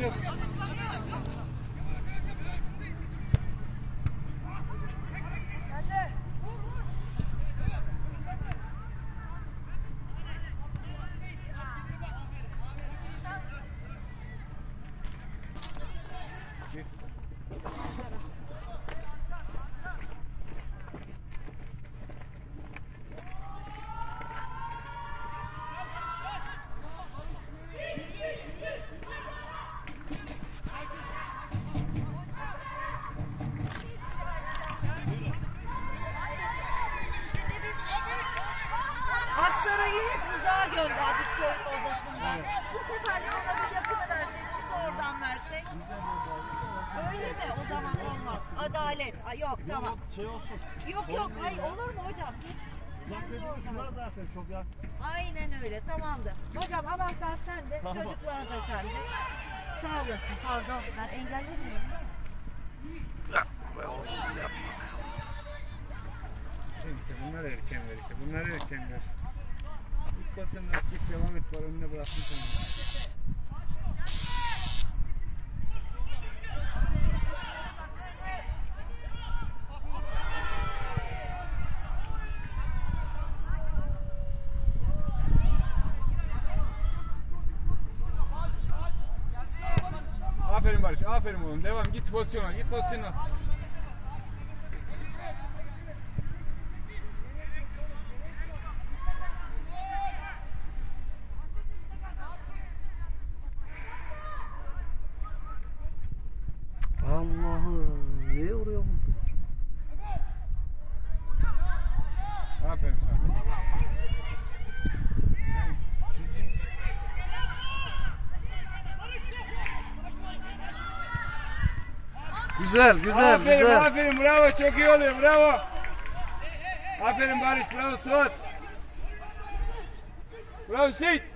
yok. Aksaray'ı hep uzağa gönderdik soyunma odasından. Bu sefer de ona bir yakını versek, siz oradan versek. Öyle mi? O zaman olmaz. Adalet. Ay, yok tamam. Şey olsun. Yok hayır, olur mu hocam? Şunlar zaten çok ya. Aynen öyle, tamamdır. Hocam anahtar sende, Tamam. çocuklar da sende. Sağ olasın, pardon. Ben engellemiyorum. İşte bunlar erkenler işte. Bunlar erkenler. İlk basınlar git devam et var önüne bıraktım seni. Aferin Barış, aferin oğlum. Devam, git pozisyona, git pozisyona. Allah'ım. Niye oraya vurdun? Aferin sana. Güzel, güzel, Aferin, güzel. aferin, bravo, çok iyi oluyor, bravo. Aferin Barış, bravo Suat. Bravo Seyit.